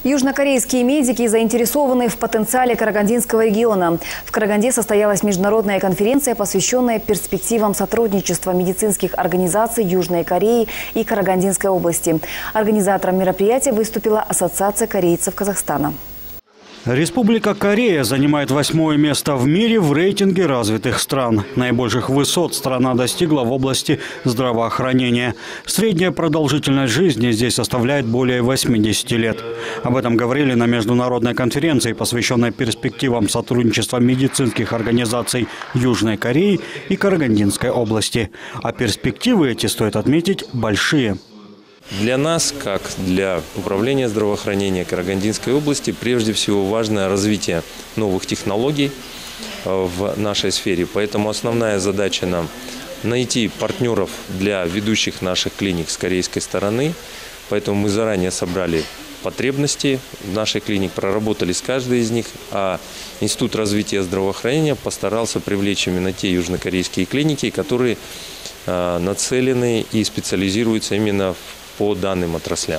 Южнокорейские медики заинтересованы в потенциале Карагандинского региона. В Караганде состоялась международная конференция, посвященная перспективам сотрудничества медицинских организаций Южной Кореи и Карагандинской области. Организатором мероприятия выступила Ассоциация корейцев Казахстана. Республика Корея занимает 8-е место в мире в рейтинге развитых стран. Наибольших высот страна достигла в области здравоохранения. Средняя продолжительность жизни здесь составляет более 80 лет. Об этом говорили на международной конференции, посвященной перспективам сотрудничества медицинских организаций Южной Кореи и Карагандинской области. А перспективы эти, стоит отметить, большие. Для нас, как для управления здравоохранения Карагандинской области, прежде всего важно развитие новых технологий в нашей сфере. Поэтому основная задача нам найти партнеров для ведущих наших клиник с корейской стороны. Поэтому мы заранее собрали потребности в нашей клинике, проработали с каждой из них, а Институт развития здравоохранения постарался привлечь именно те южнокорейские клиники, которые нацелены и специализируются именно по данным отраслям.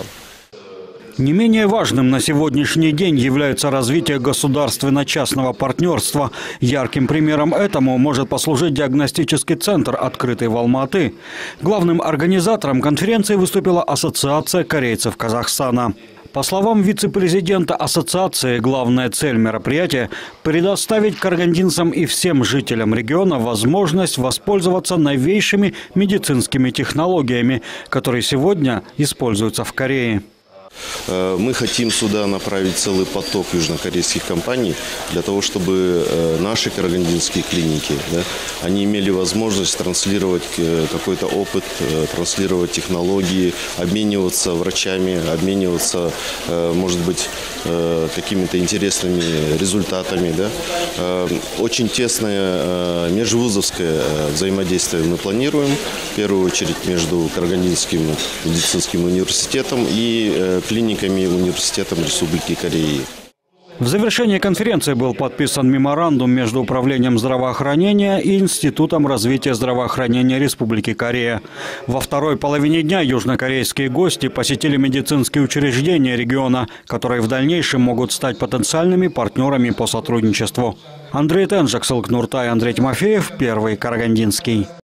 Не менее важным на сегодняшний день является развитие государственно-частного партнерства. Ярким примером этому может послужить диагностический центр, открытый в Алматы. Главным организатором конференции выступила Ассоциация корейцев Казахстана. По словам вице-президента ассоциации, главная цель мероприятия – предоставить карагандинцам и всем жителям региона возможность воспользоваться новейшими медицинскими технологиями, которые сегодня используются в Корее. Мы хотим сюда направить целый поток южнокорейских компаний для того, чтобы наши карагандинские клиники, они имели возможность транслировать какой-то опыт, транслировать технологии, обмениваться врачами, обмениваться, может быть, какими-то интересными результатами. Очень тесное межвузовское взаимодействие мы планируем, в первую очередь между Карагандинским медицинским университетом и клиниками университетом Республики Кореи. В завершении конференции был подписан меморандум между Управлением здравоохранения и Институтом развития здравоохранения Республики Корея. Во второй половине дня южнокорейские гости посетили медицинские учреждения региона, которые в дальнейшем могут стать потенциальными партнерами по сотрудничеству. Андрей Тенжак, Сылк Нуртай, Андрей Тимофеев, Первый Карагандинский.